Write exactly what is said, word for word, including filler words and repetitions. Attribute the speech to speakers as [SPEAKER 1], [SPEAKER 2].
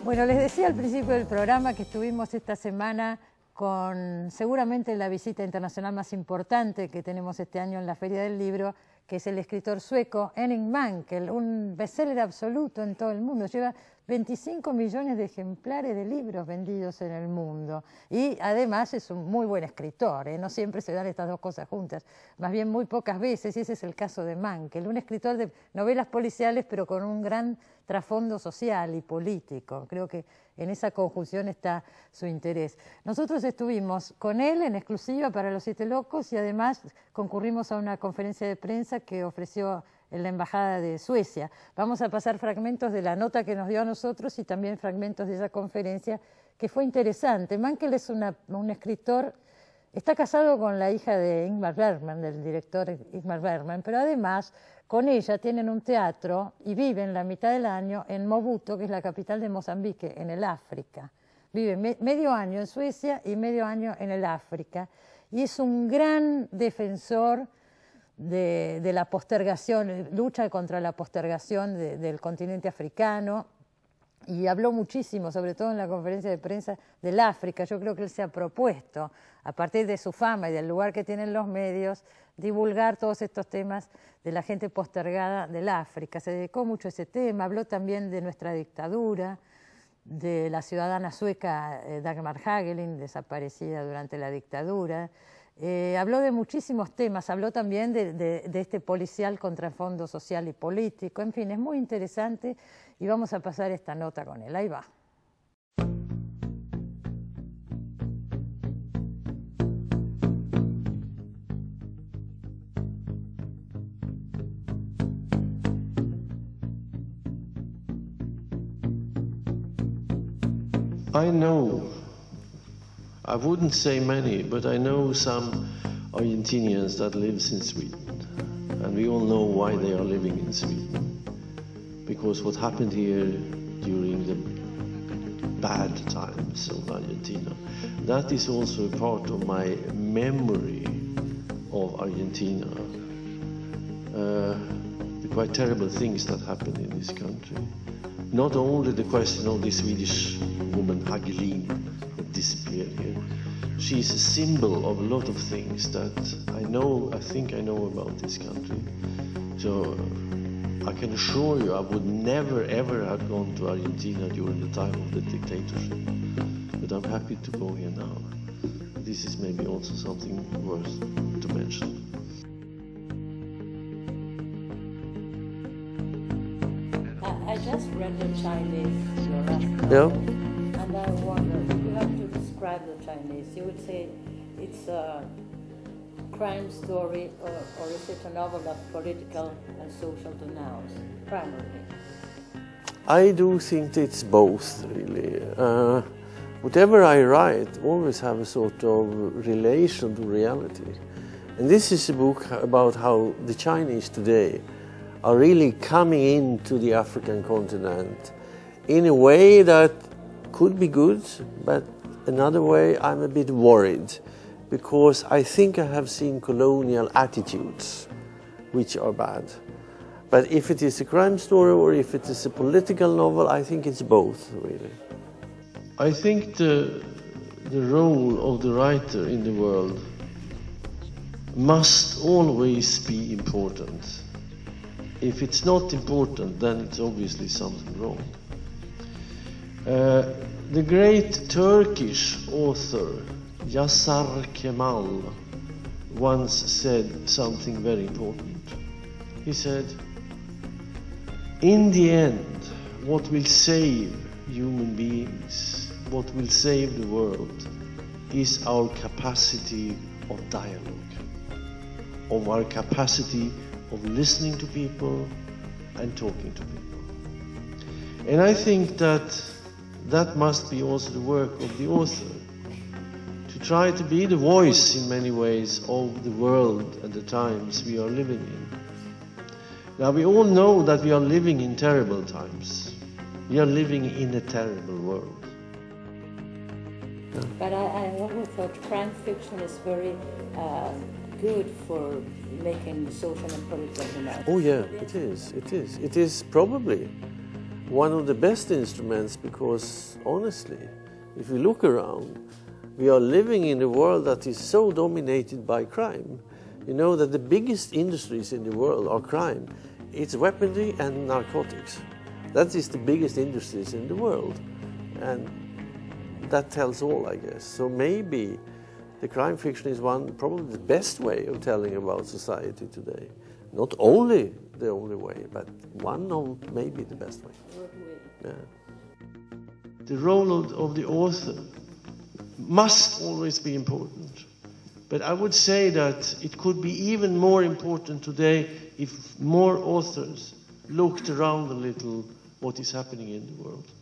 [SPEAKER 1] Bueno, les decía al principio del programa que estuvimos esta semana con seguramente la visita internacional más importante que tenemos este año en la Feria del Libro, que es el escritor sueco Henning Mankell, un bestseller absoluto en todo el mundo. Lleva veinticinco millones de ejemplares de libros vendidos en el mundo. Y además es un muy buen escritor, ¿eh? No siempre se dan estas dos cosas juntas, más bien muy pocas veces, y ese es el caso de Mankell, un escritor de novelas policiales pero con un gran trasfondo social y político. Creo que en esa conjunción está su interés. Nosotros estuvimos con él en exclusiva para Los Siete Locos y además concurrimos a una conferencia de prensa que ofreció en la Embajada de Suecia. Vamos a pasar fragmentos de la nota que nos dio a nosotros y también fragmentos de esa conferencia que fue interesante. Mankell es una, un escritor, está casado con la hija de Ingmar Bergman, del director Ingmar Bergman, pero además con ella tienen un teatro y viven la mitad del año en Mobuto, que es la capital de Mozambique, en el África. Vive me, medio año en Suecia y medio año en el África. Y es un gran defensor de, de la postergación, lucha contra la postergación de, del continente africano. Y habló muchísimo, sobre todo en la conferencia de prensa, del África. Yo creo que él se ha propuesto, a partir de su fama y del lugar que tienen los medios, divulgar todos estos temas de la gente postergada del África. Se dedicó mucho a ese tema, habló también de nuestra dictadura, de la ciudadana sueca eh, Dagmar Hagelin, desaparecida durante la dictadura. Eh, habló de muchísimos temas, habló también de, de, de este policial con trasfondo social y político. En fin, es muy interesante y vamos a pasar esta nota con él. Ahí va.
[SPEAKER 2] I know, I wouldn't say many, but I know some Argentinians that lives in Sweden. And we all know why they are living in Sweden. Because what happened here during the bad times of Argentina, that is also a part of my memory of Argentina. Uh, the quite terrible things that happened in this country. Not only the question of the Swedish woman Hagelin that disappeared here. She's a symbol of a lot of things that I know, I think I know about this country. So uh, I can assure you I would never ever have gone to Argentina during the time of the dictatorship. But I'm happy to go here now. This is maybe also something worth to mention.
[SPEAKER 3] I just read the Chinese, your last novel,
[SPEAKER 2] Yeah.
[SPEAKER 3] and I wonder, if you have to describe the Chinese, you would say it's a crime story, or, or is it a novel of political and social denounced, primarily?
[SPEAKER 2] I do think it's both, really. Uh, whatever I write always have a sort of relation to reality. And this is a book about how the Chinese today are really coming into the African continent in a way that could be good, but another way I'm a bit worried, because I think I have seen colonial attitudes which are bad. But if it is a crime story or if it is a political novel, I think it's both, really. I think the, the role of the writer in the world must always be important. If it's not important, then it's obviously something wrong. Uh, the great Turkish author Yasar Kemal once said something very important. He said, in the end, what will save human beings, what will save the world, is our capacity of dialogue, of our capacity of listening to people and talking to people. And I think that that must be also the work of the author, to try to be the voice in many ways of the world and the times we are living in. Now we all know that we are living in terrible times. We are living in a terrible world.
[SPEAKER 3] But I, I always thought crime fiction is very uh, good for making social and political demands.
[SPEAKER 2] Oh yeah, it is, it is, it is probably. one of the best instruments because, honestly, if you look around, we are living in a world that is so dominated by crime. You know that the biggest industries in the world are crime. It's weaponry and narcotics. That is the biggest industries in the world. And that tells all, I guess. So maybe the crime fiction is one, probably the best way of telling about society today. Not only the only way, but one of maybe the best way. Yeah. The role of, of the author must always be important. But I would say that it could be even more important today if more authors looked around a little what is happening in the world.